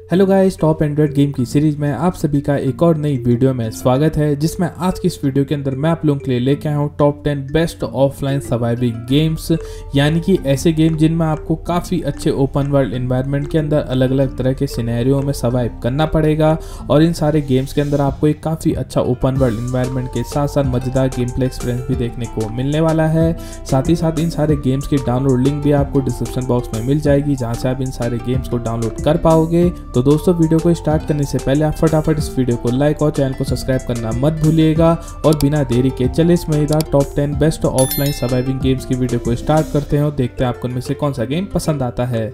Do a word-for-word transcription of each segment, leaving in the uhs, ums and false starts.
Hello guys, top android game की series में आप सभी का एक और नई वीडियो में स्वागत है, जिसमें आज की इस वीडियो के अंदर मैं आप लोगों के लिए लेके आया हूँ top ten best offline surviving games. यानी कि ऐसे गेम जिनमें आपको काफ़ी अच्छे ओपन वर्ल्ड एनवायरनमेंट के अंदर अलग अलग तरह के सिनेरियो में सर्वाइव करना पड़ेगा और इन सारे गेम्स के अंदर आपको एक काफ़ी अच्छा ओपन वर्ल्ड एनवायरनमेंट के साथ साथ मज़ेदार गेम प्ले एक्सपीरियंस भी देखने को मिलने वाला है। साथ ही साथ इन सारे गेम्स की डाउनलोड लिंक भी आपको डिस्क्रिप्शन बॉक्स में मिल जाएगी, जहाँ से आप इन सारे गेम्स को डाउनलोड कर पाओगे। तो दोस्तों, वीडियो को स्टार्ट करने से पहले आप फटाफट इस वीडियो को लाइक और चैनल को सब्सक्राइब करना मत भूलिएगा। और बिना देरी के चले इस मजेदार top ten best offline surviving games की वीडियो को स्टार्ट करते हैं और देखते हैं आपको इनमें से कौन सा गेम पसंद आता है।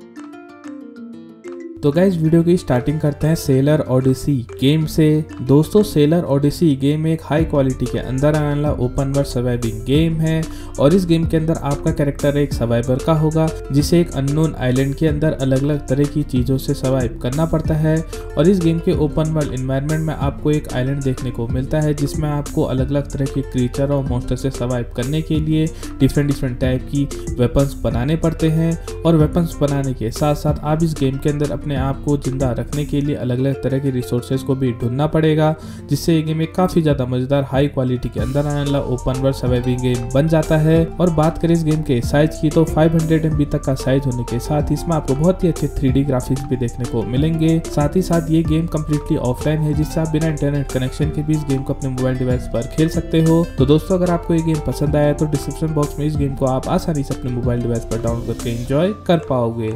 तो गाइस, वीडियो की स्टार्टिंग करते हैं सेलर ओडिसी गेम से। दोस्तों, सेलर ओडिसी गेम एक हाई क्वालिटी के अंदर आने वाला ओपन वर्ल्ड सर्वाइविंग गेम है और इस गेम के अंदर आपका कैरेक्टर एक सर्वाइवर का होगा, जिसे एक अननोन आइलैंड के अंदर अलग अलग तरह की चीज़ों से सर्वाइव करना पड़ता है। और इस गेम के ओपन वर्ल्ड एनवायरनमेंट में आपको एक आइलैंड देखने को मिलता है, जिसमें आपको अलग अलग तरह के क्रीचर और मॉन्स्टर से सर्वाइव करने के लिए डिफरेंट डिफरेंट टाइप की वेपन्स बनाने पड़ते हैं। और वेपन्स बनाने के साथ साथ आप इस गेम के अंदर अपने आप को जिंदा रखने के लिए अलग अलग तरह के रिसोर्सेज को भी ढूंढना पड़ेगा, जिससे ये गेम एक काफ़ी ज़्यादा मज़ेदार हाई क्वालिटी के अंदर आने वाला ओपन वर्ल्ड सर्वाइविंग गेम बन जाता है। और बात करें इस गेम के साइज की, तो पाँच सौ एम बी तक का साइज होने के साथ ही इसमें आपको बहुत ही अच्छे थ्री डी ग्राफिक्स भी देखने को मिलेंगे। साथ ही साथ ये गेम कम्प्लीटली ऑफलाइन है, जिससे आप बिना इंटरनेट कनेक्शन के भी इस गेम को अपने मोबाइल डिवाइस पर खेल सकते हो। तो दोस्तों, अगर आपको ये गेम पसंद आया तो डिस्क्रिप्शन बॉक्स में इस गेम को आप आसानी से अपने मोबाइल डिवाइस पर डाउनलोड करके एंजॉय कर पाओगे।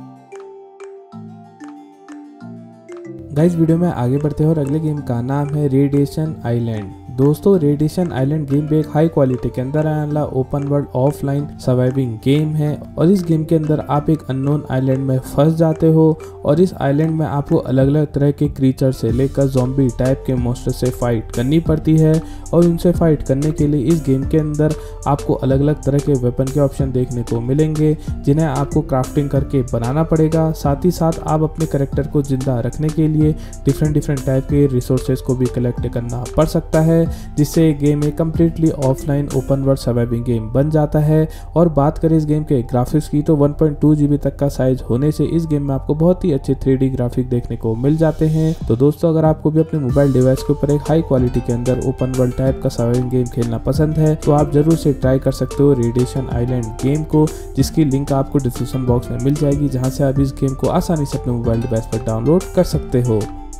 गाइस, वीडियो में आगे बढ़ते हैं और अगले गेम का नाम है रेडिएशन आइलैंड। दोस्तों, रेडिएशन आइलैंड गेम भी एक हाई क्वालिटी के अंदर आने वाला open world offline surviving game है और इस गेम के अंदर आप एक अननोन आइलैंड में फंस जाते हो और इस आइलैंड में आपको अलग अलग तरह के क्रीचर से लेकर ज़ॉम्बी टाइप के मॉन्स्टर से फाइट करनी पड़ती है। और उनसे फाइट करने के लिए इस गेम के अंदर आपको अलग अलग तरह के वेपन के ऑप्शन देखने को मिलेंगे, जिन्हें आपको क्राफ्टिंग करके बनाना पड़ेगा। साथ ही साथ आप अपने कैरेक्टर को जिंदा रखने के लिए डिफरेंट डिफरेंट टाइप के रिसोर्सेज को भी कलेक्ट करना पड़ सकता है, जिससे गेम एक completely offline open world surviving game बन जाता है। और बात करें इस गेम के ग्राफिक्स की, तो one point two G B तक का साइज होने से इस गेम में आपको बहुत ही अच्छे थ्री डी ग्राफिक देखने को मिल जाते हैं। तो दोस्तों, अगर आपको भी अपने मोबाइल डिवाइस के ऊपर एक हाई क्वालिटी के अंदर ओपन वर्ल्ड टाइप का सर्वाइविंग गेम खेलना पसंद है, तो आप जरूर से ट्राई कर सकते हो रेडिएशन आइलैंड गेम को, जिसकी लिंक आपको डिस्क्रिप्शन बॉक्स में मिल जाएगी, जहां से आप इस गेम को आसानी से अपने मोबाइल डिवाइस पर डाउनलोड कर सकते हो।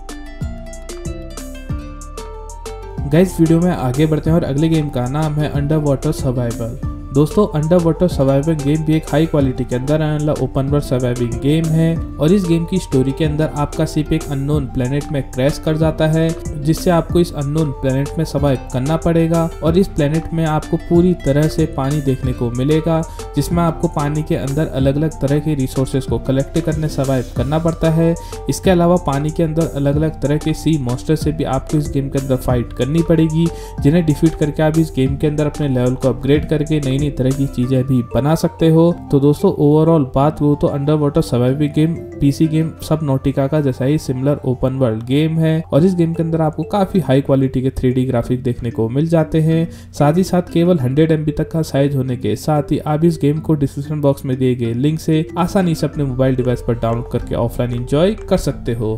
गाइस, वीडियो में आगे बढ़ते हैं और अगले गेम का नाम है अंडर वाटर सर्वाइवल। दोस्तों, अंडर वाटर सर्वाइविंग गेम भी एक हाई क्वालिटी के अंदर आने वाला ओपन वर्ल्ड सर्वाइविंग गेम है और इस गेम की स्टोरी के अंदर आपका शिप एक अननोन प्लेनेट में क्रैश कर जाता है, जिससे आपको इस अननोन प्लेनेट में सर्वाइव करना पड़ेगा। और इस प्लेनेट में आपको पूरी तरह से पानी देखने को मिलेगा, जिसमें आपको पानी के अंदर अलग अलग तरह के रिसोर्सेज को कलेक्ट करने सर्वाइव करना पड़ता है। इसके अलावा पानी के अंदर अलग अलग तरह के सी मॉन्स्टर से भी आपको इस गेम के अंदर फाइट करनी पड़ेगी, जिन्हें डिफीट करके आप इस गेम के अंदर अपने लेवल को अपग्रेड करके नई तरह की चीजें भी बना सकते हो। तो दोस्तों, ओवरऑल बात हो तो under water surviving game PC game Subnautica का जैसा ही सिमिलर ओपन वर्ल्ड गेम है और इस गेम के अंदर आपको काफी हाई क्वालिटी के थ्री डी ग्राफिक देखने को मिल जाते हैं। साथ ही साथ केवल हंड्रेड एम बी तक का साइज होने के साथ ही आप इस गेम को डिस्क्रिप्शन बॉक्स में दिए गए लिंक से आसानी से अपने मोबाइल डिवाइस पर डाउनलोड करके ऑफलाइन एंजॉय कर सकते हो।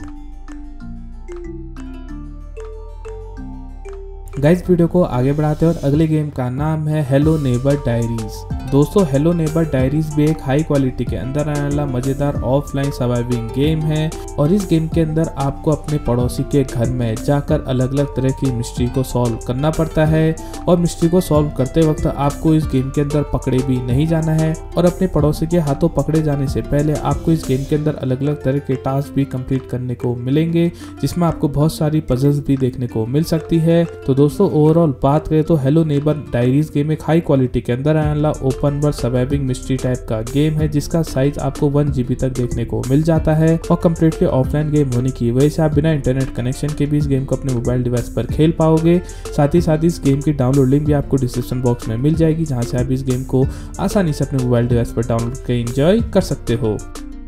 गाइस, वीडियो को आगे बढ़ाते हैं और अगले गेम का नाम है हेलो नेबर डायरीज। दोस्तों, हेलो नेबर डायरीज भी एक हाई क्वालिटी के अंदर आने वाला मजेदार ऑफलाइन सर्वाइविंग गेम है और इस गेम के अंदर आपको अपने पड़ोसी के घर में जाकर अलग अलग तरह की मिस्ट्री को सॉल्व करना पड़ता है। और मिस्ट्री को सॉल्व करते वक्त आपको इस गेम के अंदर पकड़े भी नहीं जाना है और अपने पड़ोसी के हाथों पकड़े जाने से पहले आपको इस गेम के अंदर अलग अलग तरह के टास्क भी कंप्लीट करने को मिलेंगे, जिसमें आपको बहुत सारी पजल्स भी देखने को मिल सकती है। तो दोस्तों, ओवरऑल बात करें तो हेलो नेबर डायरीज गेम एक हाई क्वालिटी के अंदर आने वाला open world surviving mystery type का गेम है, जिसका साइज आपको वन जी बी तक देखने को मिल जाता है। और कम्प्लीटली ऑफलाइन गेम होने की वजह से आप बिना इंटरनेट कनेक्शन के भी इस गेम को अपने मोबाइल डिवाइस पर खेल पाओगे। साथ ही साथ इस गेम की डाउनलोड लिंक भी आपको डिस्क्रिप्शन बॉक्स में मिल जाएगी, जहां से आप इस गेम को आसानी से अपने मोबाइल डिवाइस पर डाउनलोड करके एंजॉय कर सकते हो।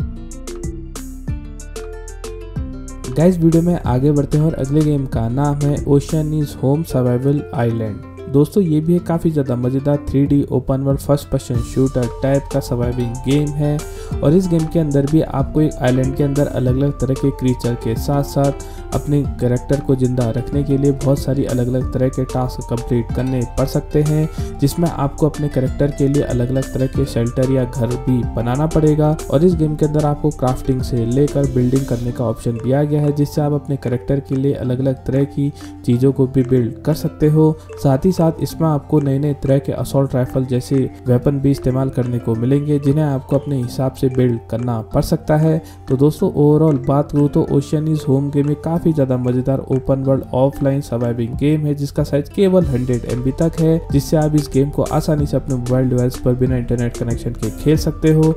गाइस, वीडियो में आगे बढ़ते हैं और अगले गेम का नाम है ocean is home survival island. दोस्तों ये भी एक काफ़ी ज़्यादा मज़ेदार three D open world first person shooter type का सर्वाइविंग गेम है और इस गेम के अंदर भी आपको एक आइलैंड के अंदर अलग अलग तरह के क्रीचर के साथ साथ अपने कैरेक्टर को जिंदा रखने के लिए बहुत सारी अलग अलग तरह के टास्क कंप्लीट करने पड़ सकते हैं, जिसमें आपको अपने कैरेक्टर के लिए अलग अलग तरह के शेल्टर या घर भी बनाना पड़ेगा। और इस गेम के अंदर आपको क्राफ्टिंग से लेकर बिल्डिंग करने का ऑप्शन दिया गया है, जिससे आप अपने कैरेक्टर के लिए अलग अलग तरह की चीज़ों को भी बिल्ड कर सकते हो। साथ ही साथ इसमें आपको नए नए तरह के असॉल्ट राइफल जैसे वेपन भी इस्तेमाल करने को मिलेंगे, जिन्हें आपको अपने हिसाब से बिल्ड करना पड़ सकता है। तो दोस्तों ओवरऑल बात करूँ तो ओशियन इज होम गेम एक काफ़ी ज़्यादा मज़ेदार open world offline surviving game है, जिसका साइज केवल हंड्रेड एम बी तक है, जिससे आप इस गेम को आसानी से अपने मोबाइल डिवाइस पर बिना इंटरनेट कनेक्शन के खेल सकते हो।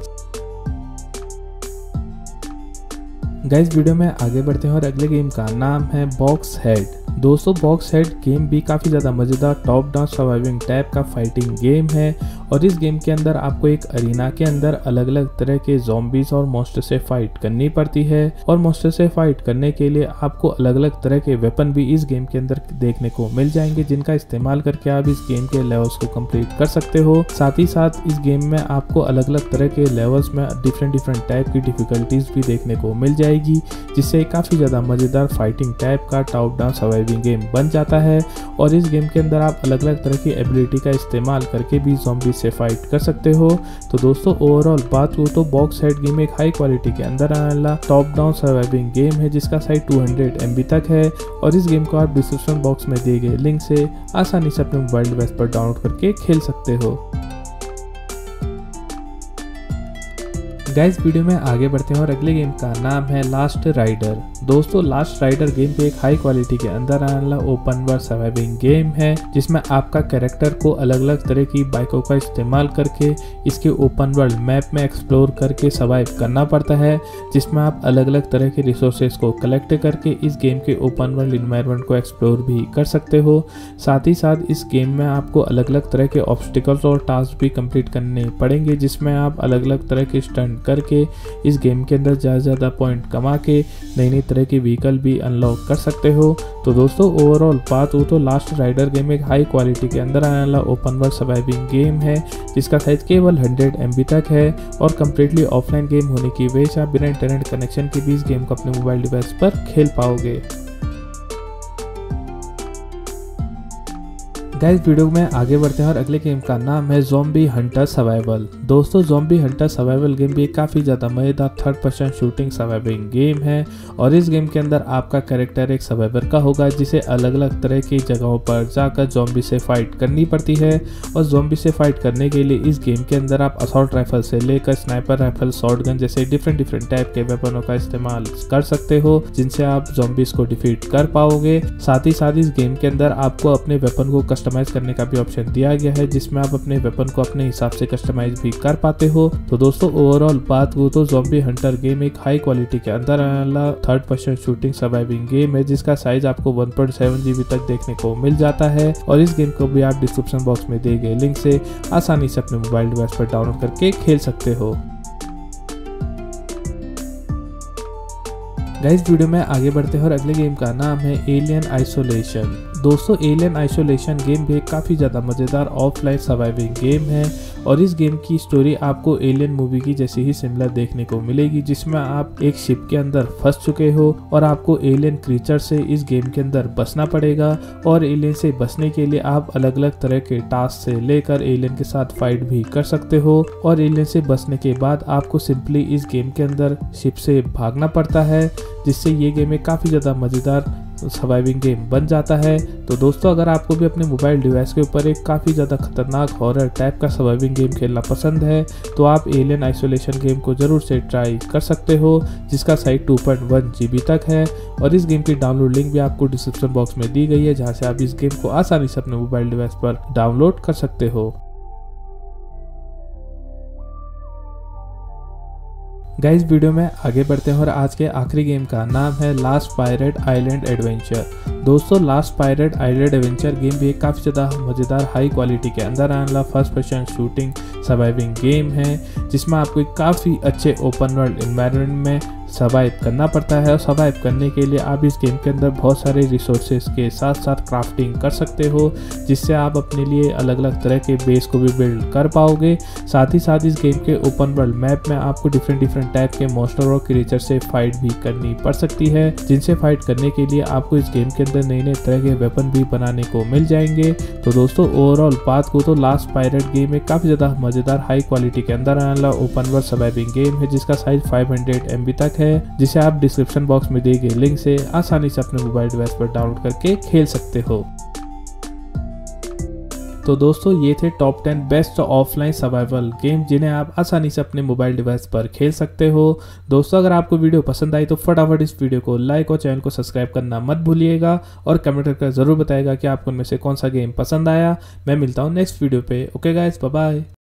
गाइस वीडियो में आगे बढ़ते हैं और अगले गेम का नाम है बॉक्स हेड। दोस्तों बॉक्स हेड गेम भी काफ़ी ज़्यादा मज़ेदार टॉप डाउन सर्वाइविंग टाइप का फाइटिंग गेम है, और इस गेम के अंदर आपको एक अरीना के अंदर अलग अलग तरह के ज़ॉम्बीज और मॉन्स्टर से फाइट करनी पड़ती है। और मॉन्स्टर से फाइट करने के लिए आपको अलग अलग तरह के वेपन भी इस गेम के अंदर देखने को मिल जाएंगे, जिनका इस्तेमाल करके आप इस गेम के लेवल्स को कंप्लीट कर सकते हो। साथ ही साथ इस गेम में आपको अलग अलग तरह के लेवल्स में डिफरेंट डिफरेंट टाइप की डिफिकल्टीज भी देखने को मिल जाएगी, जिससे काफ़ी ज़्यादा मज़ेदार फाइटिंग टाइप का टॉप डाउन सर्वाइविंग गेम बन जाता है। और इस गेम के अंदर आप अलग अलग तरह की एबिलिटी का इस्तेमाल करके भी ज़ॉम्बी से फाइट कर सकते हो। तो दोस्तों ओवरऑल बात हो तो बॉक्स हेड गेम एक हाई क्वालिटी के अंदर आने वाला टॉप डाउन सर्वाइविंग गेम है, जिसका size two hundred M B तक है। और इस गेम को आप डिस्क्रिप्शन बॉक्स में दिए गए लिंक से आसानी से अपने मोबाइल डिवाइस पर डाउनलोड करके खेल सकते हो। गाइस वीडियो में आगे बढ़ते हैं और अगले गेम का नाम है लास्ट राइडर। दोस्तों लास्ट राइडर गेम पे एक हाई क्वालिटी के अंदर आने वाला ओपन वर्ल्ड सर्वाइविंग गेम है, जिसमें आपका कैरेक्टर को अलग अलग तरह की बाइकों का इस्तेमाल करके इसके ओपन वर्ल्ड मैप में एक्सप्लोर करके सर्वाइव करना पड़ता है, जिसमें आप अलग अलग तरह के रिसोर्सेज को कलेक्ट करके इस गेम के ओपन वर्ल्ड इन्वायरमेंट को एक्सप्लोर भी कर सकते हो। साथ ही साथ इस गेम में आपको अलग अलग तरह के ऑब्स्टिकल्स और टास्क भी कंप्लीट करने पड़ेंगे, जिसमें आप अलग अलग तरह के स्टंट करके इस गेम के अंदर ज़्यादा ज़्यादा पॉइंट कमा के नई नई तरह की व्हीकल भी अनलॉक कर सकते हो। तो दोस्तों ओवरऑल बात हो तो लास्ट राइडर गेम एक हाई क्वालिटी के अंदर आने वाला ओपन वर्ल्ड सर्वाइविंग गेम है, जिसका साइज केवल हंड्रेड एम बी तक है। और कम्प्लीटली ऑफलाइन गेम होने की वजह से आप बिना इंटरनेट कनेक्शन के भी इस गेम को अपने मोबाइल डिवाइस पर खेल पाओगे। गाइस वीडियो में आगे बढ़ते हैं और अगले गेम का नाम है ज़ॉम्बी हंटर सर्वाइवल। दोस्तों ज़ॉम्बी हंटर सर्वाइवल गेम भी काफ़ी ज़्यादा मज़ेदार third person shooting surviving game है, और इस गेम के अंदर आपका कैरेक्टर एक सर्वाइवर का होगा, जिसे अलग अलग तरह की जगहों पर जाकर ज़ॉम्बी से फाइट करनी पड़ती है। और ज़ॉम्बी से फाइट करने के लिए इस गेम के अंदर आप असॉल्ट राइफल से लेकर स्नाइपर राइफल, शॉटगन जैसे डिफरेंट डिफरेंट टाइप के वेपनों का इस्तेमाल कर सकते हो, जिनसे आप ज़ॉम्बीज को डिफीट कर पाओगे। साथ ही साथ इस गेम के अंदर आपको अपने वेपन को कस्टम कस्टमाइज करने का भी ऑप्शन दिया गया है, जिसमें आप अपने वेपन को अपने हिसाब से कस्टमाइज भी कर पाते हो। तो दोस्तों ओवरऑल बात करूँ तो ज़ॉम्बी हंटर गेम एक हाई क्वालिटी के अंदर आने वाला third person shooting surviving game है, जिसका साइज आपको वन पॉइंट सेवन जीबी तक देखने को मिल जाता है। और इस गेम को भी आप डिस्क्रिप्शन बॉक्स में दिए गए लिंक से आसानी से अपने मोबाइल डिवाइस पर डाउनलोड करके खेल सकते हो। गाइस वीडियो में आगे बढ़ते हैं और अगले गेम का नाम है एलियन आइसोलेशन। दोस्तों एलियन आइसोलेशन गेम भी काफ़ी ज़्यादा मज़ेदार ऑफलाइन सर्वाइविंग गेम है, और इस गेम की स्टोरी आपको एलियन मूवी की जैसी ही सिमिलर देखने को मिलेगी, जिसमें आप एक शिप के अंदर फंस चुके हो और आपको एलियन क्रीचर से इस गेम के अंदर बचना पड़ेगा। और एलियन से बचने के लिए आप अलग अलग तरह के टास्क से लेकर एलियन के साथ फाइट भी कर सकते हो। और एलियन से बचने के बाद आपको सिंपली इस गेम के अंदर शिप से भागना पड़ता है, जिससे ये गेम एक काफ़ी ज़्यादा मज़ेदार सर्वाइविंग गेम बन जाता है। तो दोस्तों अगर आपको भी अपने मोबाइल डिवाइस के ऊपर एक काफ़ी ज़्यादा खतरनाक हॉरर टाइप का सर्वाइविंग गेम खेलना पसंद है, तो आप एलियन आइसोलेशन गेम को ज़रूर से ट्राई कर सकते हो, जिसका size two point one GB तक है। और इस गेम की डाउनलोड लिंक भी आपको डिस्क्रिप्शन बॉक्स में दी गई है, जहाँ से आप इस गेम को आसानी से अपने मोबाइल डिवाइस पर डाउनलोड कर सकते हो। गाइस वीडियो में आगे बढ़ते हैं और आज के आखिरी गेम का नाम है लास्ट पायरेट आइलैंड एडवेंचर। दोस्तों last pirate island adventure game भी एक काफ़ी ज़्यादा मज़ेदार हाई क्वालिटी के अंदर आने वाला first person shooting surviving game है, जिसमें आपको काफ़ी अच्छे ओपन वर्ल्ड एनवायरनमेंट में सर्वाइव करना पड़ता है। और सर्वाइव करने के लिए आप इस गेम के अंदर बहुत सारे रिसोर्सेज के साथ साथ क्राफ्टिंग कर सकते हो, जिससे आप अपने लिए अलग अलग तरह के बेस को भी बिल्ड कर पाओगे। साथ ही साथ इस गेम के ओपन वर्ल्ड मैप में आपको डिफरेंट डिफरेंट टाइप के मॉन्स्टर और क्रिएचर से फाइट भी करनी पड़ सकती है, जिनसे फाइट करने के लिए आपको इस गेम के अंदर नए नए तरह के वेपन भी बनाने को मिल जाएंगे। तो दोस्तों ओवरऑल बात को तो लास्ट पायरेट गेम एक काफ़ी ज़्यादा मज़ेदार हाई क्वालिटी के अंदर आने वाला ओपन वर्ल्ड सर्वाइविंग गेम है, जिसका size five hundred M B तक है, जिसे आप डिस्क्रिप्शन बॉक्स में दिए गए लिंक से आसानी से अपने मोबाइल डिवाइस पर डाउनलोड करके खेल सकते हो। तो दोस्तों ये थे top ten best offline survival game जिन्हें आप आसानी से अपने मोबाइल डिवाइस पर खेल सकते हो। दोस्तों अगर आपको वीडियो पसंद आई तो फटाफट इस वीडियो को लाइक और चैनल को सब्सक्राइब करना मत भूलिएगा, और कमेंट करके जरूर बताएगा कि आपको उनमें से कौन सा गेम पसंद आया। मैं मिलता हूँ नेक्स्ट वीडियो पे। Okay guys, bye bye.